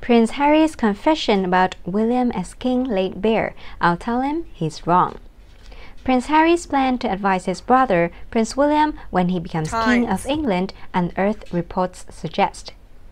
Prince Harry's confession about William as king laid bare. I'll tell him he's wrong. Prince Harry's plan to advise his brother, Prince William, when he becomes King of England, unearthed reports suggest.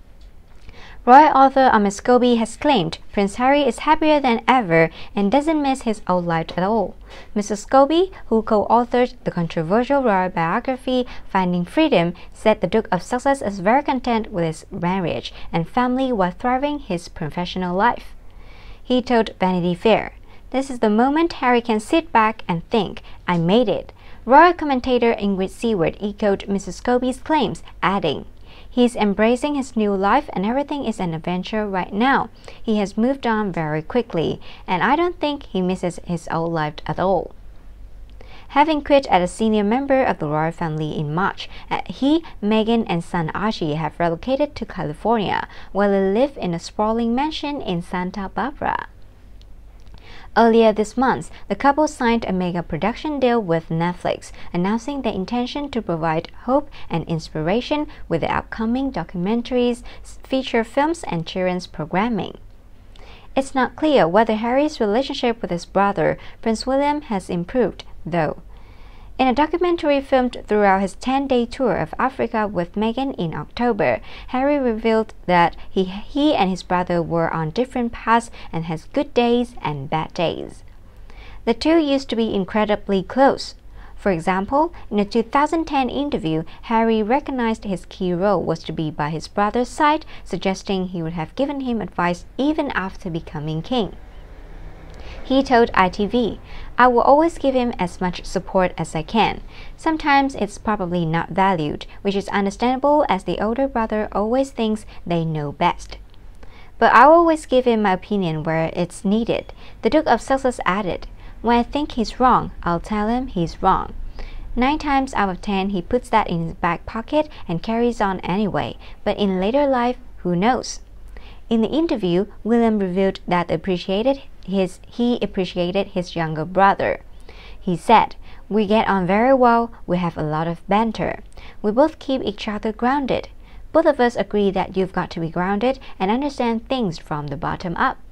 Royal author Ahmed Scobie has claimed Prince Harry is happier than ever and doesn't miss his old life at all. Mr. Scobie, who co-authored the controversial royal biography Finding Freedom, said the Duke of Sussex is very content with his marriage and family while thriving his professional life. He told Vanity Fair, "This is the moment Harry can sit back and think, I made it." Royal commentator Ingrid Seward echoed Mrs. Scobie's claims, adding, "He's embracing his new life and everything is an adventure right now. He has moved on very quickly, and I don't think he misses his old life at all." Having quit as a senior member of the royal family in March, he, Meghan and son Archie have relocated to California, where they live in a sprawling mansion in Santa Barbara. Earlier this month, the couple signed a mega production deal with Netflix, announcing their intention to provide hope and inspiration with their upcoming documentaries, feature films, and children's programming. It's not clear whether Harry's relationship with his brother, Prince William, has improved, though. In a documentary filmed throughout his 10-day tour of Africa with Meghan in October, Harry revealed that he and his brother were on different paths and has good days and bad days. The two used to be incredibly close. For example, in a 2010 interview, Harry recognized his key role was to be by his brother's side, suggesting he would have given him advice even after becoming king. He told ITV, "I will always give him as much support as I can. Sometimes it's probably not valued, which is understandable as the older brother always thinks they know best. But I will always give him my opinion where it's needed." The Duke of Sussex added, "When I think he's wrong, I'll tell him he's wrong. 9 times out of 10 he puts that in his back pocket and carries on anyway, but in later life, who knows?" In the interview, William revealed that he appreciated his younger brother. He said, "We get on very well, we have a lot of banter. We both keep each other grounded. Both of us agree that you've got to be grounded and understand things from the bottom up."